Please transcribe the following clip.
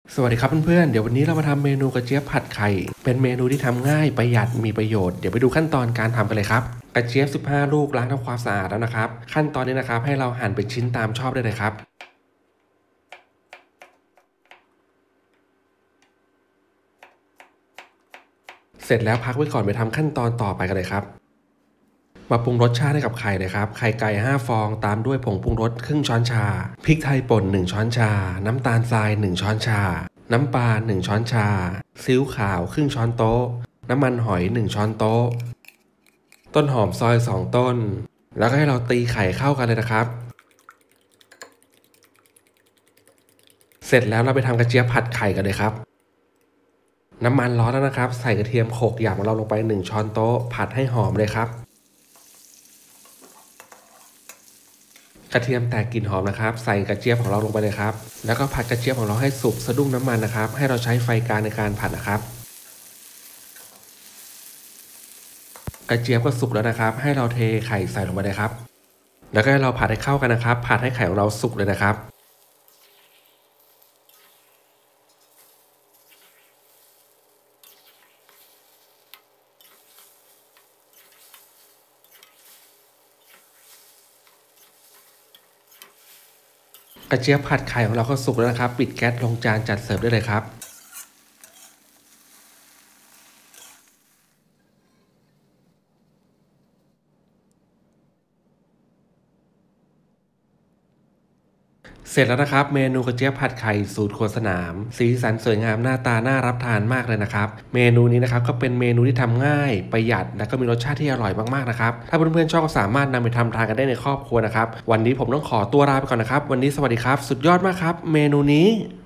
สวัสดีครับเพื่อนๆเดี๋ยววันนี้เรามาทำเมนูกระเจี๊ยบผัดไข่เป็นเมนูที่ทำง่ายประหยัดมีประโยชน์เดี๋ยวไปดูขั้นตอนการทำกันเลยครับกระเจี๊ยบ15ลูกล้างทำความสะอาดแล้วนะครับขั้นตอนนี้นะครับให้เราหั่นเป็นชิ้นตามชอบได้เลยครับเสร็จแล้วพักไว้ก่อนไปทำขั้นตอนต่อไปกันเลยครับมาปรุงรสชาติให้กับไข่เลยครับไข่ไก่5ฟองตามด้วยผงปรุงรสครึ่งช้อนชาพริกไทยป่น1ช้อนชาน้ำตาลทราย1ช้อนชาน้ำปลา1ช้อนชาซีอิ๊วขาวครึ่งช้อนโต๊ะน้ำมันหอย1ช้อนโต๊ะต้นหอมซอย2ต้นแล้วก็ให้เราตีไข่เข้ากันเลยนะครับเสร็จแล้วเราไปทำกระเจี๊ยบผัดไข่กันเลยครับน้ำมันร้อนแล้วนะครับใส่กระเทียมโขลกหยาบของเราลงไป1ช้อนโต๊ะผัดให้หอมเลยครับกระเทียมแตกกลิ่นหอมนะครับใส่กระเจี๊ยบของเราลงไปเลยครับแล้วก็ผัดกระเจี๊ยบของเราให้สุกสะดุ้งน้ำมันนะครับให้เราใช้ไฟกลางในการผัดนะครับกระเจี๊ยบก็สุกแล้วนะครับให้เราเทไข่ใส่ลงไปเลยครับแล้วก็ให้เราผัดให้เข้ากันนะครับผัดให้ไข่ของเราสุกเลยนะครับกระเจี๊ยบผัดไข่ของเราก็สุกแล้วนะครับปิดแก๊สลงจานจัดเสิร์ฟได้เลยครับเสร็จแล้วนะครับเมนูกระเจี๊ยบผัดไข่สูตรครัวสนามสีสันสวยงามหน้าตาน่ารับทานมากเลยนะครับเมนูนี้นะครับก็เป็นเมนูที่ทำง่ายประหยัดและก็มีรสชาติที่อร่อยมากๆนะครับถ้าเพื่อนๆชอบก็สามารถนำไปทำทานกันได้ในครอบครัวนะครับวันนี้ผมต้องขอตัวลาไปก่อนนะครับวันนี้สวัสดีครับสุดยอดมากครับเมนูนี้